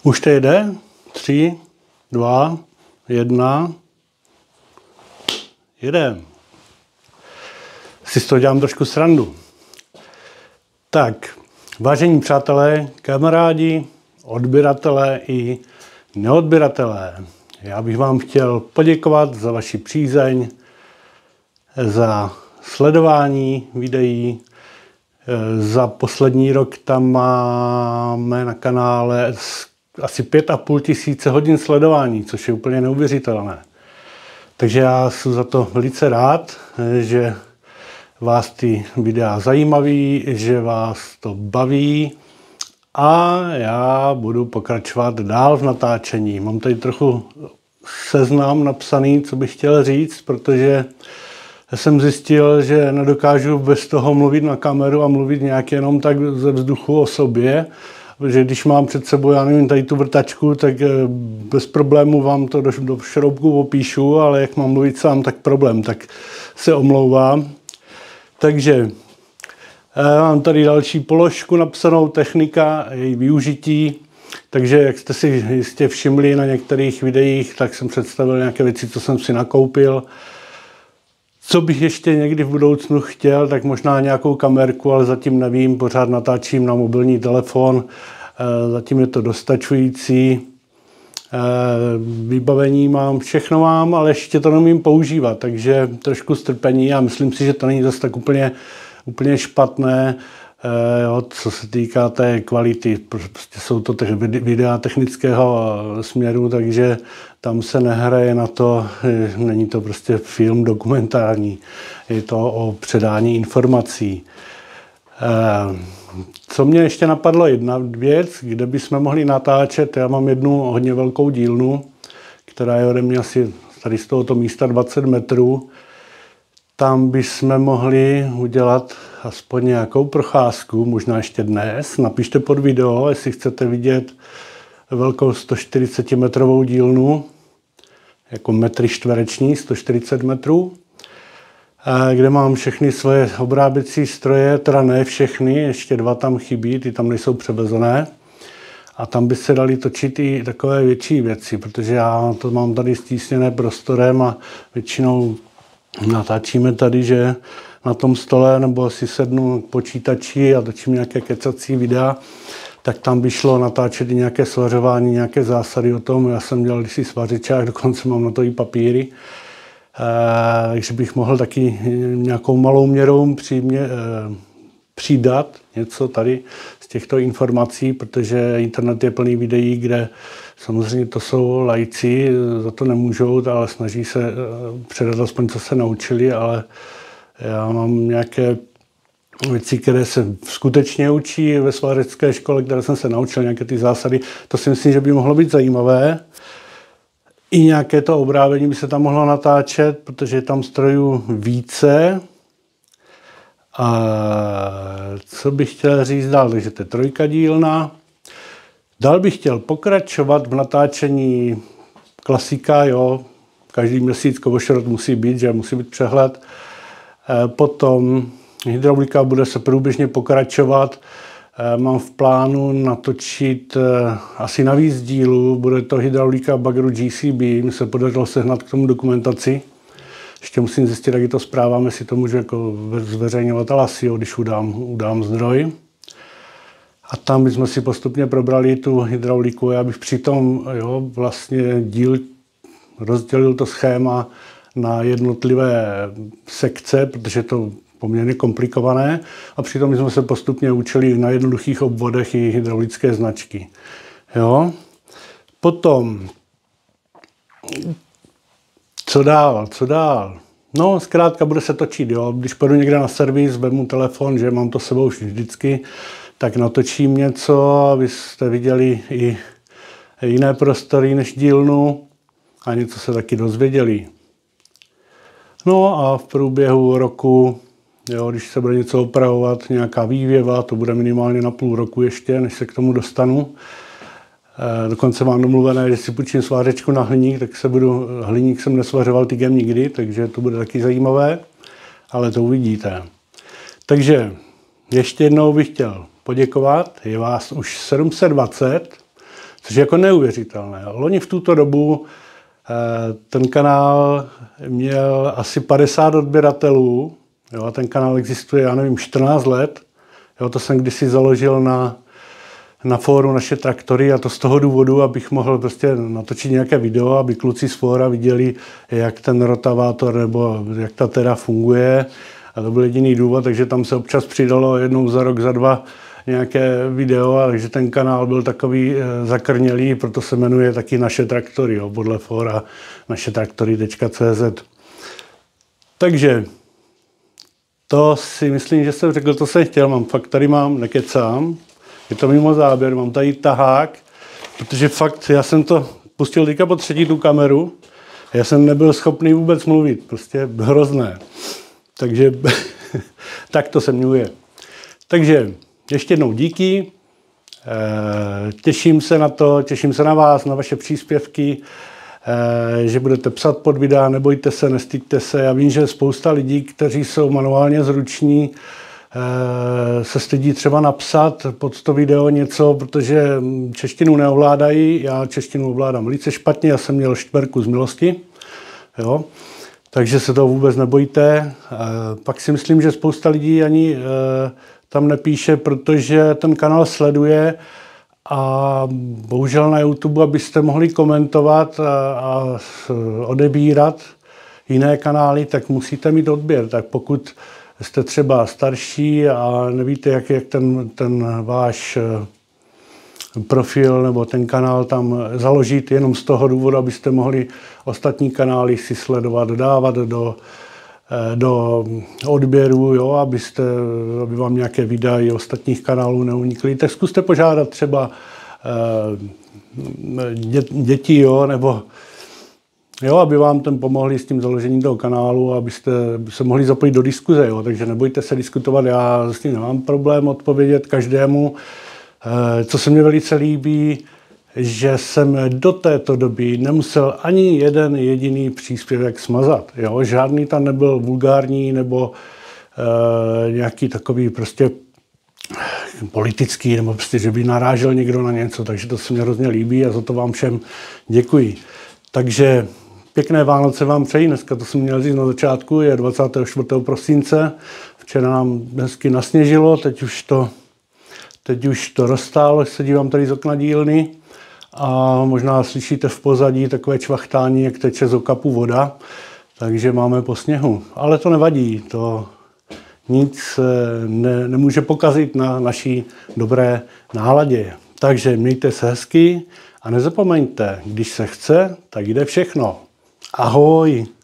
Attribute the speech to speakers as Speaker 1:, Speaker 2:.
Speaker 1: Už to jde? 3, 2, 1. Jedem. Si z toho dělám trošku srandu. Tak, vážení přátelé, kamarádi, odběratelé i neodběratelé, já bych vám chtěl poděkovat za vaši přízeň, za sledování videí. Za poslední rok tam máme na kanále asi 5,5 tisíce hodin sledování, což je úplně neuvěřitelné. Takže já jsem za to velice rád, že vás ty videa zajímaví, že vás to baví a já budu pokračovat dál v natáčení. Mám tady trochu seznam napsaný, co bych chtěl říct, protože jsem zjistil, že nedokážu bez toho mluvit na kameru a mluvit nějak jenom tak ze vzduchu o sobě, že když mám před sebou, já nevím, tady tu vrtačku, tak bez problému vám to do šroubku opíšu, ale jak mám mluvit sám, tak problém, tak se omlouvám. Takže mám tady další položku napsanou technika, její využití. Takže jak jste si jistě všimli na některých videích, tak jsem představil nějaké věci, co jsem si nakoupil. Co bych ještě někdy v budoucnu chtěl, tak možná nějakou kamerku, ale zatím nevím, pořád natáčím na mobilní telefon, zatím je to dostačující. Vybavení mám, všechno mám, ale ještě to neumím používat, takže trošku strpení a myslím si, že to není zase tak úplně špatné, jo, co se týká té kvality. Prostě jsou to videa technického směru, takže tam se nehraje na to, není to prostě film dokumentární, je to o předání informací. Co mě ještě napadlo, jedna věc, kde bychom mohli natáčet, já mám jednu hodně velkou dílnu, která je ode mě asi tady z tohoto místa 20 metrů. Tam bychom mohli udělat aspoň nějakou procházku, možná ještě dnes. Napište pod video, jestli chcete vidět velkou 140 metrovou dílnu, jako metry čtvereční, 140 metrů, kde mám všechny svoje obráběcí stroje, teda ne všechny, ještě 2 tam chybí, ty tam nejsou převezené. A tam by se daly točit i takové větší věci, protože já to mám tady stísněné prostorem a většinou natáčíme tady, že na tom stole, nebo si sednu k počítači a točím nějaké kecací videa, tak tam by šlo natáčet i nějaké svařování, nějaké zásady o tom. Já jsem dělal kdysi svařičák, dokonce mám na to i papíry. Takže bych mohl taky nějakou malou měrou přidat něco tady z těchto informací, protože internet je plný videí, kde samozřejmě to jsou laici, za to nemůžou, ale snaží se předat aspoň, co se naučili, ale já mám nějaké věci, které se skutečně učí ve svařecké škole, které jsem se naučil, nějaké ty zásady. To si myslím, že by mohlo být zajímavé. I nějaké to obrábění by se tam mohlo natáčet, protože je tam strojů více. A co bych chtěl říct dál? Takže to je 3 dílna. Dál bych chtěl pokračovat v natáčení klasika, jo. Každý měsíc kovošrot musí být, že musí být přehled. Potom hydraulika bude se průběžně pokračovat. Mám v plánu natočit asi na víc dílů. Bude to hydraulika bagru GCB. Mi se podařilo sehnat k tomu dokumentaci. Ještě musím zjistit, jak je to zprávám, jestli to můžu jako zveřejňovat, ale asi jo, když udám zdroj. A tam bychom si postupně probrali tu hydrauliku. Já bych přitom vlastně rozdělil to schéma na jednotlivé sekce, protože je to poměrně komplikované. A přitom jsme se postupně učili na jednoduchých obvodech i hydraulické značky. Jo? Potom, co dál? No, zkrátka bude se točit. Jo? Když půjdu někde na servis, vezmu telefon, že mám to s sebou vždycky, tak natočím něco, abyste viděli i jiné prostory než dílnu a něco se taky dozvěděli. No a v průběhu roku, jo, když se bude něco opravovat, nějaká vývěva, to bude minimálně na půl roku ještě, než se k tomu dostanu. Dokonce mám domluvené, že si půjčím svářečku na hliník, tak hliník jsem nesvařoval tygem nikdy, takže to bude taky zajímavé, ale to uvidíte. Takže ještě jednou bych chtěl poděkovat, je vás už 720, což je jako neuvěřitelné. Loni v tuto dobu ten kanál měl asi 50 odběratelů, jo, a ten kanál existuje, já nevím, 14 let. Jo, to jsem kdysi založil na fóru Naše traktory a to z toho důvodu, abych mohl prostě natočit nějaké video, aby kluci z fóra viděli, jak ten rotavátor nebo jak ta teda funguje. A to byl jediný důvod, takže tam se občas přidalo jednou za rok, za dva nějaké video, takže ten kanál byl takový zakrnělý, proto se jmenuje taky Naše traktory, jo, podle fóra našetraktory.cz. Takže to si myslím, že jsem řekl, to jsem chtěl, tady mám, nekecám, je to mimo záběr, mám tady tahák, protože fakt, já jsem to pustil teďka po třetí tu kameru, já jsem nebyl schopný vůbec mluvit, prostě hrozné. Takže tak to se mňuje. Takže ještě jednou díky, těším se na to, těším se na vás, na vaše příspěvky, že budete psat pod videa, nebojte se, nestyďte se. Já vím, že spousta lidí, kteří jsou manuálně zruční, se stydí třeba napsat pod to video něco, protože češtinu neovládají. Já češtinu ovládám velice špatně, já jsem měl 4 z milosti, jo. Takže se toho vůbec nebojte. Pak si myslím, že spousta lidí ani tam nepíše, protože ten kanál sleduje a bohužel na YouTube, abyste mohli komentovat a odebírat jiné kanály, tak musíte mít odběr. Tak pokud jste třeba starší a nevíte, jak ten váš profil nebo ten kanál tam založit jenom z toho důvodu, abyste mohli ostatní kanály si sledovat, dávat do odběru, jo, aby vám nějaké videa i ostatních kanálů neunikly, tak zkuste požádat třeba děti, jo, nebo jo, aby vám tam pomohli s tím založením toho kanálu, abyste se mohli zapojit do diskuze, jo, takže nebojte se diskutovat, já s tím nemám problém odpovědět každému. Co se mně velice líbí, že jsem do této doby nemusel ani jeden jediný příspěvek smazat. Jo? Žádný tam nebyl vulgární nebo nějaký takový prostě politický, nebo prostě, že by narážel někdo na něco, takže to se mně hrozně líbí a za to vám všem děkuji. Takže pěkné Vánoce vám přeji, dneska to jsem měl říct na začátku, je 24. prosince, včera nám hezky nasněžilo, teď už to roztálo, se dívám tady z okna dílny a možná slyšíte v pozadí takové čvachtání, jak teče z okapu voda, takže máme po sněhu. Ale to nevadí, to nic nemůže pokazit na naší dobré náladě. Takže mějte se hezky a nezapomeňte, když se chce, tak jde všechno. Ahoj!